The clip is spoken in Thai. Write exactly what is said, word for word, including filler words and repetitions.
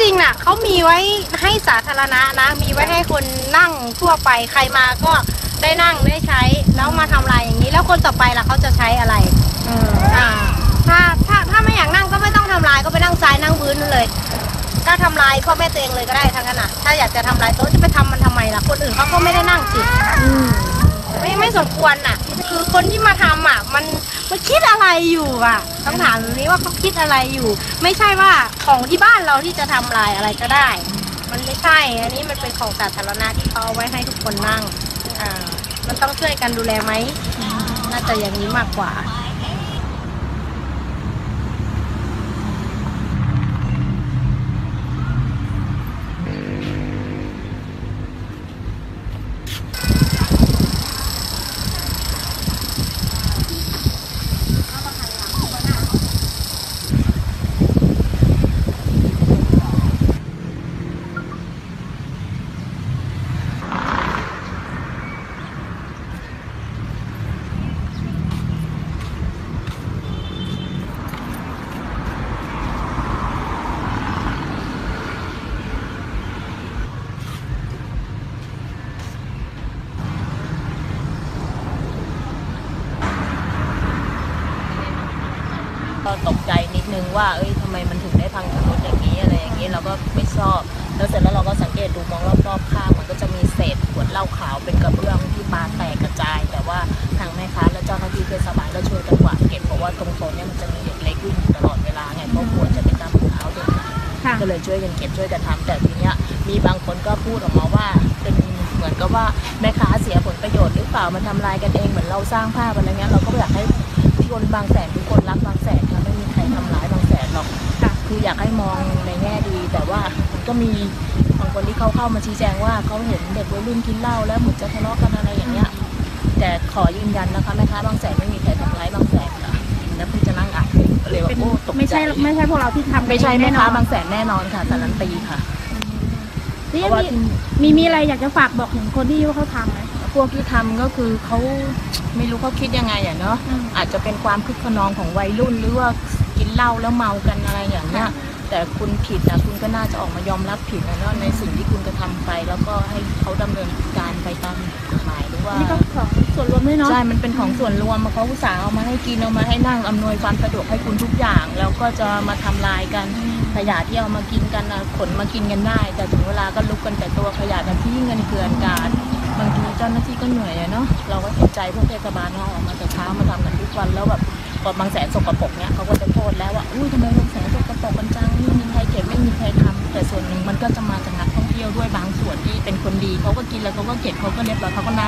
ริงๆน่ะเขามีไว้ให้สาธารณะนะมีไว้ให้คนนั่งทั่วไปใครมาก็ได้นั่งได้ใช้แล้วมาทำลายอย่างนี้แล้วคนต่อไปล่ะเขาจะใช้อะไรอ่าถ้าถ้าถ้าไม่อยากนั่งก็ไม่ต้องทำลายก็ไปนั่งซ้ายนั่งพื้นนั่นเลยก็ทำลายพ่อแม่ตัวเองเลยก็ได้ทั้งนั้นน่ะถ้าอยากจะทำลายโต๊ะจะไปทำมันทำไมล่ะคนอื่นเขาก็ไม่ได้นั่งสิไม่ไม่สมควรน่ะคือคนที่มาทำอ่ะมันมันคิดอะไรอยู่อ่ะต้องถามแบบนี้ว่าเขาคิดอะไรอยู่ไม่ใช่ว่าของที่บ้านเราที่จะทำลายอะไรก็ได้มันไม่ใช่อันนี้มันเป็นของสาธารณะที่เขาเอาไว้ให้ทุกคนนั่งอ่ามันต้องช่วยกันดูแลไหมน่าจะอย่างนี้มากกว่าก็ตกใจนิดนึงว่าเอ้ยทำไมมันถึงได้พังชำรุดอย่างนี้อะไรอย่างนี้เราก็ไม่ชอบแล้วเสร็จแล้วเราก็สังเกตดูมองรอบๆข้างมันก็จะมีเศษขวดเหล้าขาวเป็นกระเบื้องที่ปาแตกกระจายแต่ว่าทางแม่ค้าและเจ้าหน้าที่เทศบาลก็ช่วยกันกวาดเก็บเพราะว่าตรงโซนนี้มันจะมีเด็กเล็กวิ่งตลอดเวลาไงเพราะควรจะเป็นตามเท้าเด็กก็เลยช่วยกันเก็บช่วยกันทำแต่ทีเนี้ยมีบางคนก็พูดออกมาว่าเป็นเหมือนกับว่าแม่ค้าเสียผลประโยชน์หรือเปล่ามันทำลายกันเองเหมือนเราสร้างภาพอะไรเงี้ยเราก็อยากให้คนบางแสนทุกคนรักบางแสนค่ะไม่มีใครทำร้ายบางแสนหรอกคืออยากให้มองในแง่ดีแต่ว่าก็มีบางคนที่เขาเข้ามาชี้แจงว่าเขาเห็นเด็กวัยรุ่นกินเหล้าแล้วเหมือนจะทะเลาะกันอะไรอย่างเงี้ยแต่ขอยืนยันนะคะแม่ค้าบางแสนไม่มีใครทำร้ายบางแสนค่ะแล้วคุณจะนั่งอ่านเลยว่าโอ้ตกใจไม่ใช่ไม่ใช่พวกเราที่ทำไม่ใช่แม่ค้าบางแสนแน่นอนค่ะการันตีค่ะนี่มีมีอะไรอยากจะฝากบอกถึงคนที่เขาทำไหมพวกที่ทำก็คือเขาไม่รู้เขาคิดยังไงอ่ะเนาะอาจจะเป็นความคึกขนองของวัยรุ่นหรือว่ากินเหล้าแล้วเมากันอะไรอย่างเงี้ยแต่คุณผิดนะคุณก็น่าจะออกมายอมรับผิดนะเนาะในสิ่งที่คุณกระทำไปแล้วก็ให้เขาดำเนินการไปตามกฎหมายหรือว่านี่ก็ของส่วนรวมด้วยเนาะใช่มันเป็นของส่วนรวมเขาอุตส่าห์เอามาให้กินเอามาให้นั่งอำนวยความสะดวกให้คุณทุกอย่างแล้วก็จะมาทำลายกันขยะที่เอามากินกันขนมากินกันได้แต่ถึงเวลาก็ลุกกันแต่ตัวขยะกันที่เงินเกลื่อนกาดบางทีเจ้าหน้าที่ก็เหนื่อยอะเนาะเราก็เห็นใจพวกเทศบาลเขาออกมาแต่เช้ามาทำกันทุกวันแล้วแบบพอบางแสนสกปรกเนี้ยเขาก็จะโทษแล้วว่าอุ้ยทำไมบางแสนสกปรกกันจังไม่มีใครเก็บไม่มีใครทำแต่ส่วนหนึ่งมันก็จะมาจากนักท่องเที่ยวด้วยบางส่วนที่เป็นคนดีเขาก็กินแล้วเขาก็เก็บเขาก็เรียบร้อยเขาก็น่า